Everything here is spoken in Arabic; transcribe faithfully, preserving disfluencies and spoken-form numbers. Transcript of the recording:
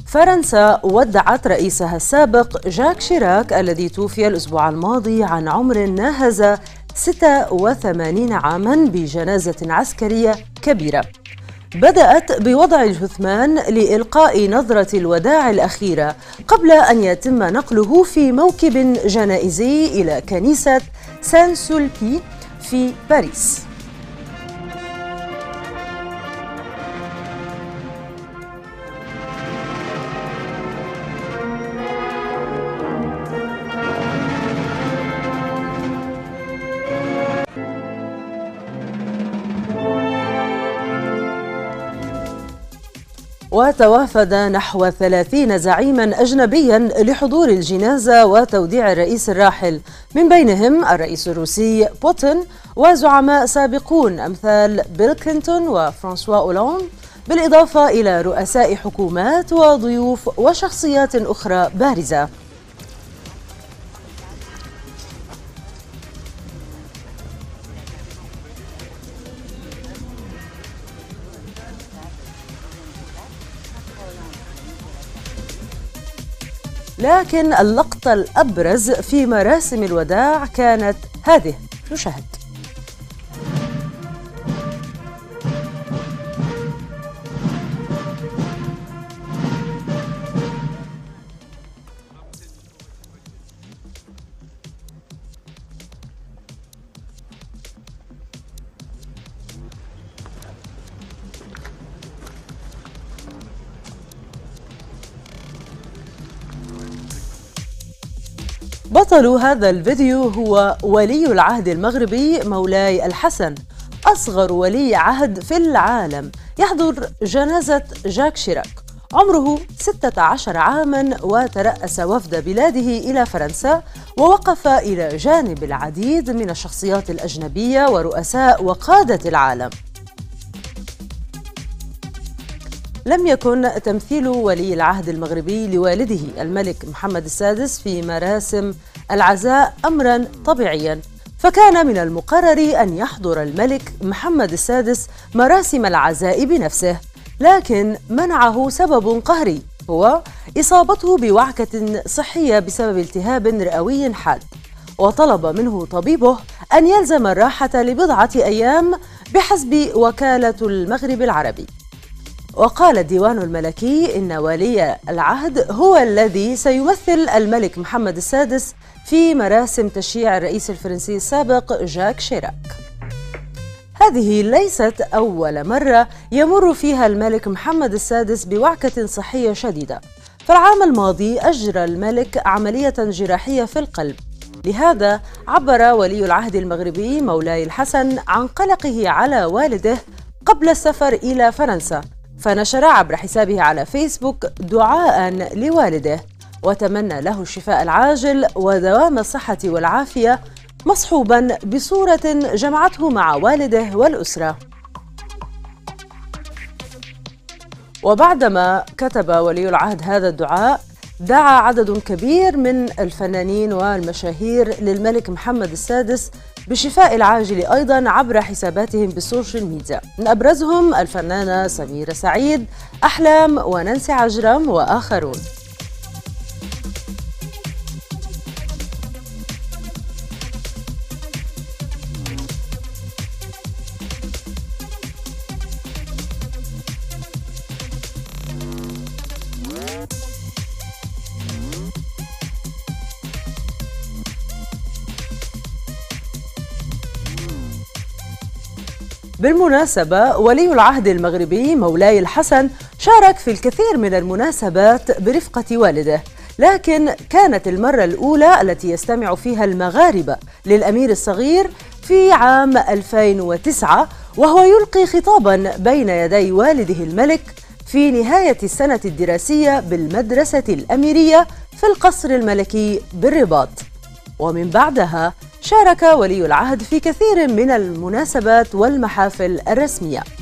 فرنسا ودعت رئيسها السابق جاك شيراك الذي توفي الأسبوع الماضي عن عمر ناهز ستة وثمانين عاماً بجنازة عسكرية كبيرة بدأت بوضع الجثمان لإلقاء نظرة الوداع الأخيرة قبل أن يتم نقله في موكب جنائزي إلى كنيسة سان سولبي في باريس. وتوافد نحو ثلاثين زعيما أجنبيا لحضور الجنازة وتوديع الرئيس الراحل، من بينهم الرئيس الروسي بوتين وزعماء سابقون أمثال بيل كلينتون وفرانسوا أولاند، بالإضافة إلى رؤساء حكومات وضيوف وشخصيات أخرى بارزة. لكن اللقطة الأبرز في مراسم الوداع كانت هذه، نشاهد. بطل هذا الفيديو هو ولي العهد المغربي مولاي الحسن، أصغر ولي عهد في العالم يحضر جنازة جاك شيراك. عمره ستة عشر عاماً وترأس وفد بلاده إلى فرنسا، ووقف إلى جانب العديد من الشخصيات الأجنبية ورؤساء وقادة العالم. لم يكن تمثيل ولي العهد المغربي لوالده الملك محمد السادس في مراسم العزاء أمراً طبيعياً، فكان من المقرر أن يحضر الملك محمد السادس مراسم العزاء بنفسه، لكن منعه سبب قهري هو إصابته بوعكة صحية بسبب التهاب رئوي حاد، وطلب منه طبيبه أن يلزم الراحة لبضعة أيام بحسب وكالة المغرب العربي. وقال الديوان الملكي إن ولي العهد هو الذي سيمثل الملك محمد السادس في مراسم تشييع الرئيس الفرنسي السابق جاك شيراك. هذه ليست أول مرة يمر فيها الملك محمد السادس بوعكة صحية شديدة، فالعام الماضي أجرى الملك عملية جراحية في القلب، لهذا عبر ولي العهد المغربي مولاي الحسن عن قلقه على والده قبل السفر إلى فرنسا، فنشر عبر حسابه على فيسبوك دعاء لوالده وتمنى له الشفاء العاجل ودوام الصحة والعافية، مصحوبا بصورة جمعته مع والده والأسرة. وبعدما كتب ولي العهد هذا الدعاء، دعا عدد كبير من الفنانين والمشاهير للملك محمد السادس بالشفاء العاجل أيضا عبر حساباتهم بالسوشيال ميديا، من أبرزهم الفنانة سميرة سعيد، أحلام ونانسي عجرم وآخرون. بالمناسبة ولي العهد المغربي مولاي الحسن شارك في الكثير من المناسبات برفقة والده، لكن كانت المرة الأولى التي يستمع فيها المغاربة للأمير الصغير في عام ألفين وتسعة، وهو يلقي خطابا بين يدي والده الملك في نهاية السنة الدراسية بالمدرسة الأميرية في القصر الملكي بالرباط. ومن بعدها شارك ولي العهد في كثير من المناسبات والمحافل الرسمية.